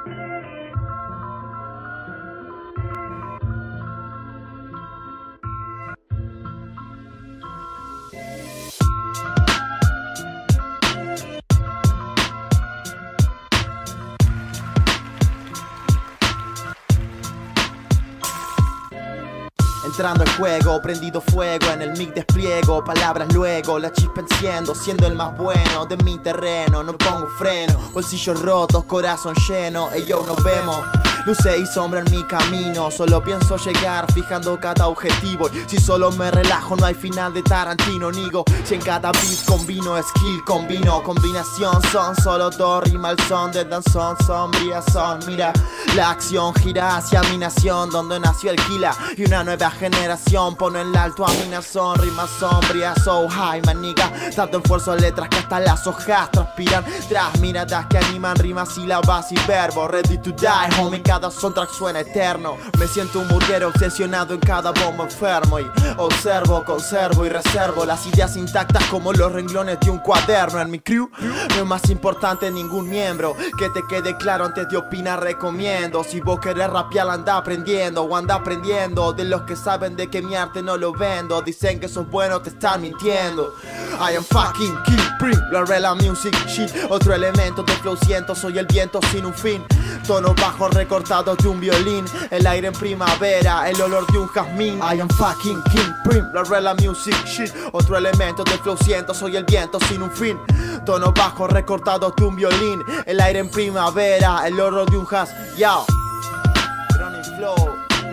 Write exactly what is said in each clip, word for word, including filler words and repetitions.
Entrando al juego, prendido fuego, en el mic despliego palabras luego, la chispa enciendo, siendo el más bueno de mi terreno. No pongo freno, bolsillos rotos, corazón lleno, ellos nos vemos. Luces y sombra en mi camino, solo pienso llegar fijando cada objetivo. Y si solo me relajo no hay final de Tarantino. Nigo, si en cada beat combino skill, combino combinación. Son solo dos rimas al son de danzón, sombrías son. Mira, la acción gira hacia mi nación, donde nació el Kila y una nueva generación. Pone en alto a mi nación, rimas sombrías, so high, maniga. Tanto esfuerzo, letras que hasta las hojas transpiran. Tras miradas que animan rimas, sílabas y verbos. Ready to die, homie, cada soundtrack suena eterno. Me siento un burguero obsesionado en cada bombo enfermo. Y observo, conservo y reservo las ideas intactas como los renglones de un cuaderno. En mi crew no es más importante ningún miembro. Que te quede claro antes de opinar, recomiendo. Si vos querés rapear, anda aprendiendo o anda aprendiendo de los que saben de que mi arte no lo vendo. Dicen que sos bueno, te están mintiendo. I am fucking Killprin, la rela music shit. Otro elemento de flow siento, soy el viento sin un fin. Tonos bajos recortados de un violín, el aire en primavera, el olor de un jazmín. I am fucking Killprin, la rela music shit. Otro elemento de flow siento, soy el viento sin un fin. Tonos bajos recortados de un violín, el aire en primavera, el olor de un jazz. Yo, Chronic Flow,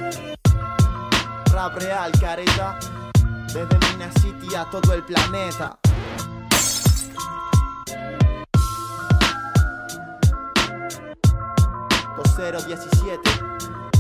rap real, careta. Desde Mina City a todo el planeta. dos cero diecisiete